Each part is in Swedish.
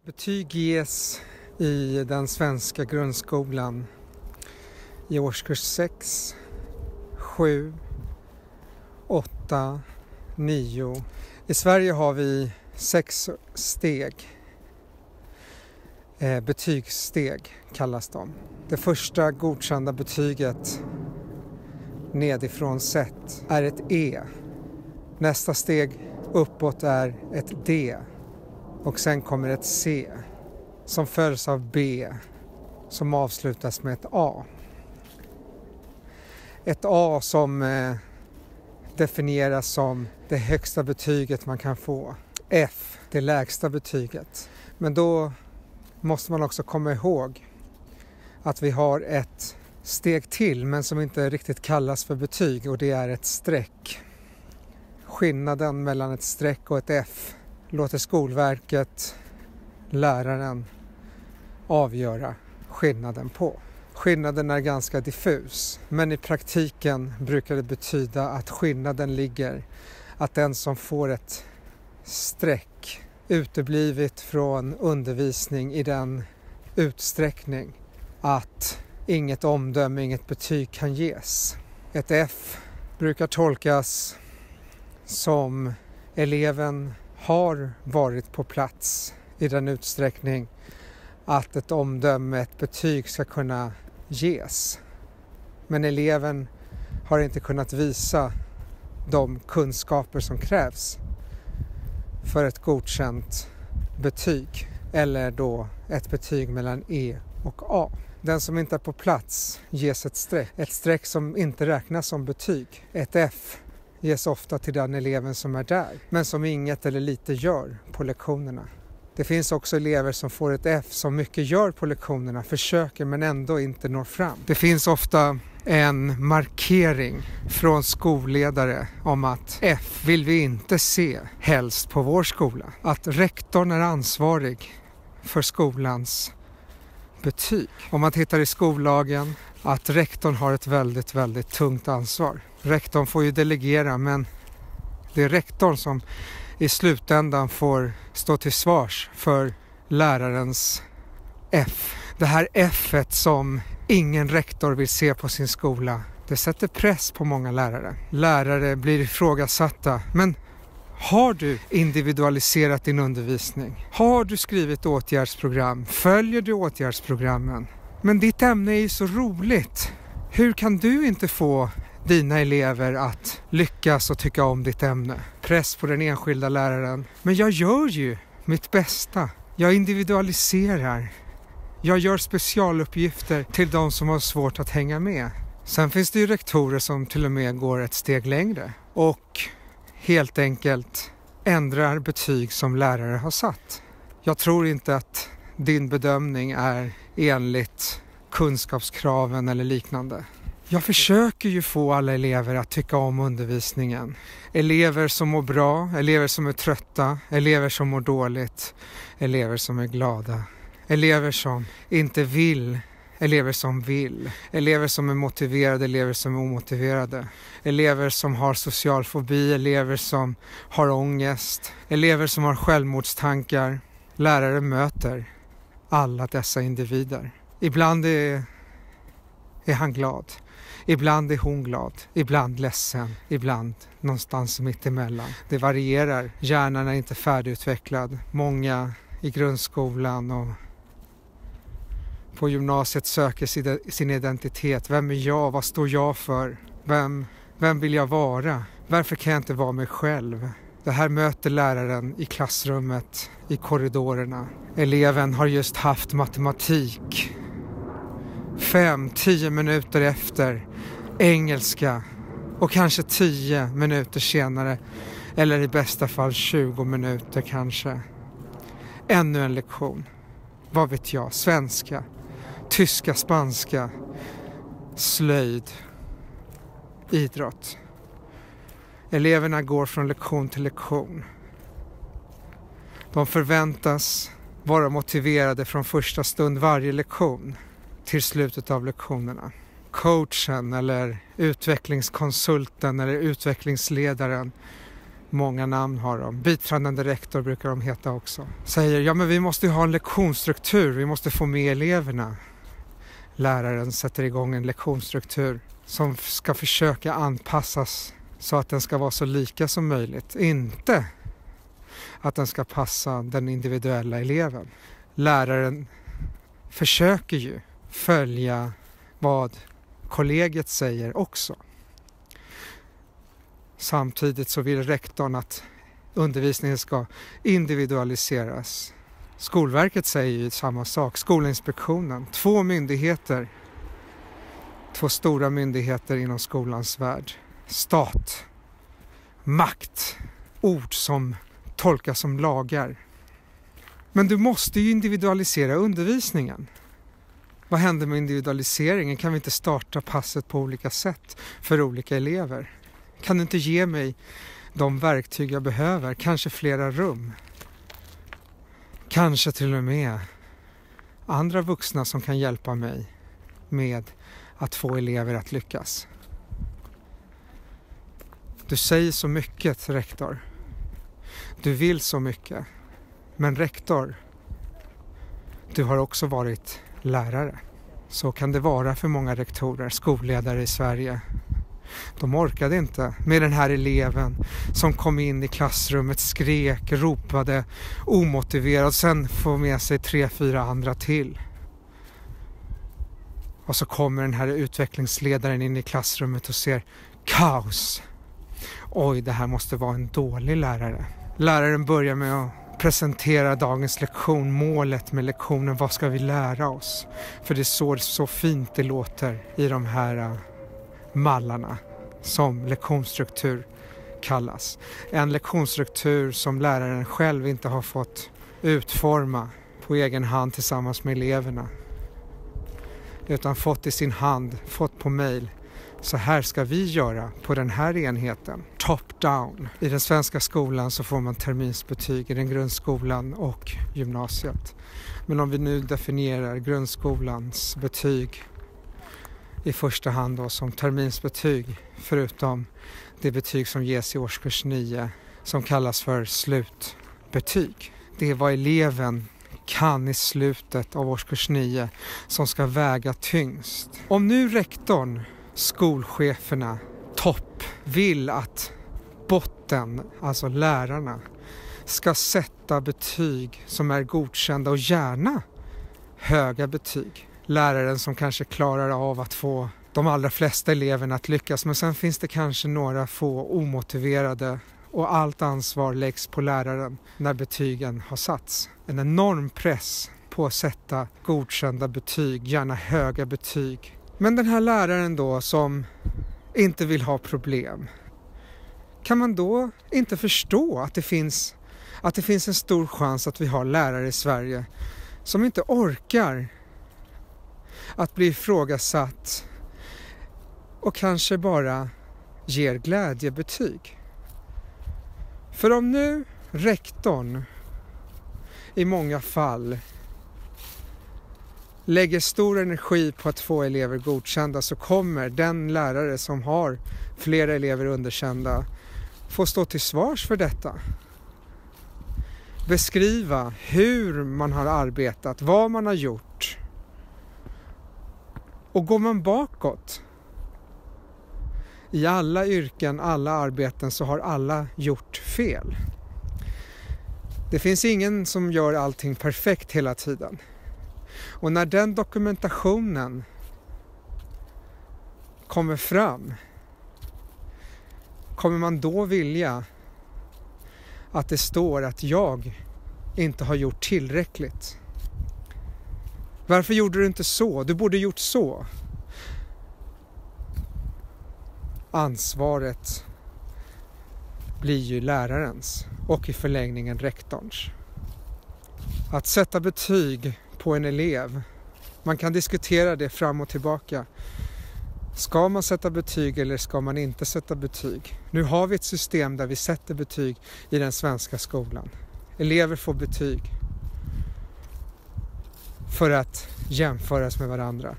Betyg ges i den svenska grundskolan i årskurs 6, 7, 8, 9. I Sverige har vi 6 steg. Betygssteg kallas de. Det första godkända betyget nedifrån sett är ett E. Nästa steg uppåt är ett D. Och sen kommer ett C som följs av B som avslutas med ett A. Ett A som definieras som det högsta betyget man kan få. F, det lägsta betyget. Men då måste man också komma ihåg att vi har ett steg till men som inte riktigt kallas för betyg, och det är ett streck. Skillnaden mellan ett streck och ett F låter Skolverket, läraren, avgöra skillnaden på. Skillnaden är ganska diffus, men i praktiken brukar det betyda att skillnaden ligger att den som får ett streck uteblivit från undervisning i den utsträckning att inget omdöme, inget betyg kan ges. Ett F brukar tolkas som eleven har varit på plats i den utsträckning att ett omdöme, ett betyg ska kunna ges. Men eleven har inte kunnat visa de kunskaper som krävs för ett godkänt betyg, eller då ett betyg mellan E och A. Den som inte är på plats ges ett streck som inte räknas som betyg. Ett F ges ofta till den eleven som är där, men som inget eller lite gör på lektionerna. Det finns också elever som får ett F som mycket gör på lektionerna, försöker men ändå inte når fram. Det finns ofta en markering från skolledare om att F vill vi inte se helst på vår skola. Att rektorn är ansvarig för skolans betyg. Om man tittar i skollagen, att rektorn har ett väldigt, väldigt tungt ansvar. Rektorn får ju delegera, men det är rektorn som i slutändan får stå till svars för lärarens F. Det här F-et som ingen rektor vill se på sin skola, det sätter press på många lärare. Lärare blir ifrågasatta. Men har du individualiserat din undervisning? Har du skrivit åtgärdsprogram? Följer du åtgärdsprogrammen? Men ditt ämne är ju så roligt. Hur kan du inte få dina elever att lyckas och tycka om ditt ämne? Press på den enskilda läraren. Men jag gör ju mitt bästa. Jag individualiserar. Jag gör specialuppgifter till de som har svårt att hänga med. Sen finns det ju rektorer som till och med går ett steg längre och helt enkelt ändrar betyg som lärare har satt. Jag tror inte att din bedömning är enligt kunskapskraven eller liknande. Jag försöker ju få alla elever att tycka om undervisningen. Elever som mår bra, elever som är trötta, elever som mår dåligt, elever som är glada. Elever som inte vill, elever som vill. Elever som är motiverade, elever som är omotiverade. Elever som har social fobi, elever som har ångest. Elever som har självmordstankar. Lärare möter alla dessa individer. Ibland är han glad. Ibland är hon glad. Ibland ledsen. Ibland någonstans mitt emellan. Det varierar. Hjärnan är inte färdigutvecklad. Många i grundskolan och på gymnasiet söker sin identitet. Vem är jag? Vad står jag för? Vem vill jag vara? Varför kan jag inte vara mig själv? Det här möter läraren i klassrummet, i korridorerna. Eleven har just haft matematik. 5-10 minuter efter engelska. Och kanske 10 minuter senare. Eller i bästa fall 20 minuter kanske. Ännu en lektion. Vad vet jag? Svenska. Tyska, spanska, slöjd, idrott. Eleverna går från lektion till lektion. De förväntas vara motiverade från första stund varje lektion till slutet av lektionerna. Coachen eller utvecklingskonsulten eller utvecklingsledaren Många namn har de. Biträdande rektor brukar de heta också. Säger, ja men vi måste ju ha en lektionsstruktur, vi måste få med eleverna. Läraren sätter igång en lektionsstruktur som ska försöka anpassas så att den ska vara så lika som möjligt. Inte att den ska passa den individuella eleven. Läraren försöker ju följa vad kollegiet säger också. Samtidigt så vill rektorn att undervisningen ska individualiseras. Skolverket säger ju samma sak. Skolinspektionen. 2 myndigheter. 2 stora myndigheter inom skolans värld. Stat. Makt. Ord som tolkas som lagar. Men du måste ju individualisera undervisningen. Vad händer med individualiseringen? Kan vi inte starta passet på olika sätt för olika elever? Kan du inte ge mig de verktyg jag behöver? Kanske flera rum. Kanske till och med andra vuxna som kan hjälpa mig med att få elever att lyckas. Du säger så mycket, rektor. Du vill så mycket. Men rektor, du har också varit lärare. Så kan det vara för många rektorer, skolledare i Sverige. De orkade inte med den här eleven som kom in i klassrummet, skrek, ropade, omotiverad, sen får med sig 3-4 andra till. Och så kommer den här utvecklingsledaren in i klassrummet och ser kaos. Oj, det här måste vara en dålig lärare. Läraren börjar med att presentera dagens lektion, målet med lektionen, vad ska vi lära oss? För det är så fint det låter i de här mallarna som lektionsstruktur kallas. En lektionsstruktur som läraren själv inte har fått utforma på egen hand tillsammans med eleverna. Utan fått i sin hand, fått på mejl. Så här ska vi göra på den här enheten. Top down. I den svenska skolan så får man terminsbetyg i den grundskolan och gymnasiet. Men om vi nu definierar grundskolans betyg i första hand då som terminsbetyg, förutom det betyg som ges i årskurs 9 som kallas för slutbetyg. Det är vad eleven kan i slutet av årskurs 9 som ska väga tyngst. Om nu rektorn, skolcheferna, topp vill att botten, alltså lärarna, ska sätta betyg som är godkända och gärna höga betyg. Läraren som kanske klarar av att få de allra flesta eleverna att lyckas, men sen finns det kanske några få omotiverade och allt ansvar läggs på läraren när betygen har satts. En enorm press på att sätta godkända betyg, gärna höga betyg. Men den här läraren då som inte vill ha problem, kan man då inte förstå att det finns en stor chans att vi har lärare i Sverige som inte orkar att bli ifrågasatt och kanske bara ger glädjebetyg? För om nu rektorn i många fall lägger stor energi på att få elever godkända, så kommer den lärare som har flera elever underkända få stå till svars för detta. Beskriva hur man har arbetat, vad man har gjort. Och går man bakåt i alla yrken, alla arbeten, så har alla gjort fel. Det finns ingen som gör allting perfekt hela tiden. Och när den dokumentationen kommer fram, kommer man då vilja att det står att jag inte har gjort tillräckligt? Varför gjorde du inte så? Du borde gjort så. Ansvaret blir ju lärarens och i förlängningen rektorns. Att sätta betyg på en elev, man kan diskutera det fram och tillbaka. Ska man sätta betyg eller ska man inte sätta betyg? Nu har vi ett system där vi sätter betyg i den svenska skolan. Elever får betyg för att jämföras med varandra.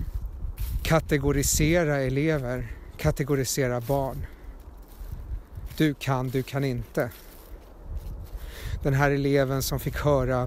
Kategorisera elever, kategorisera barn. Du kan inte. Den här eleven som fick höra,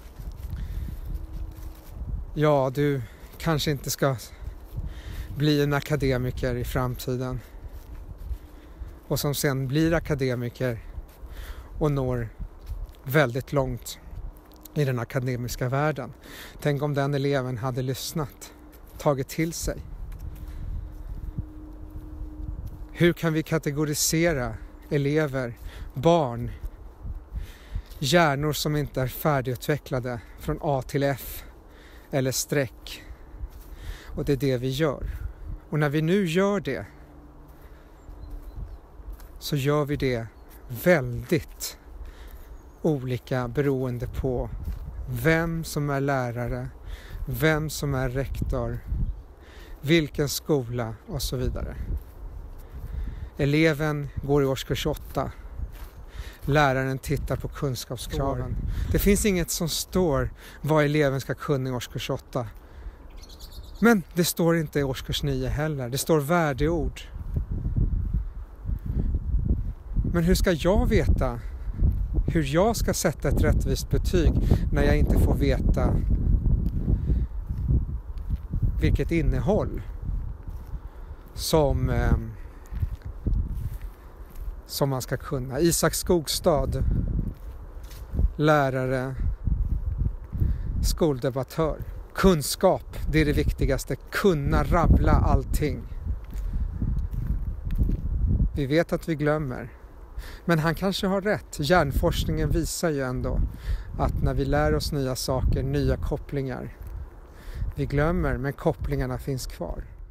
ja, du kanske inte ska bli en akademiker i framtiden. Och som sen blir akademiker och når väldigt långt i den akademiska världen. Tänk om den eleven hade lyssnat, tagit till sig. Hur kan vi kategorisera elever, barn, hjärnor som inte är färdigutvecklade från A till F eller streck? Och det är det vi gör. Och när vi nu gör det, så gör vi det väldigt olika beroende på vem som är lärare, vem som är rektor, vilken skola och så vidare. Eleven går i årskurs 8. Läraren tittar på kunskapskraven. Det finns inget som står vad eleven ska kunna i årskurs 8. Men det står inte i årskurs 9 heller. Det står värdeord. Men hur ska jag veta hur jag ska sätta ett rättvist betyg när jag inte får veta vilket innehåll som man ska kunna? Isak Skogstad, lärare, skoldebattör. Kunskap, det är det viktigaste. Kunna rabbla allting. Vi vet att vi glömmer. Men han kanske har rätt. Hjärnforskningen visar ju ändå att när vi lär oss nya saker, nya kopplingar. Vi glömmer, men kopplingarna finns kvar.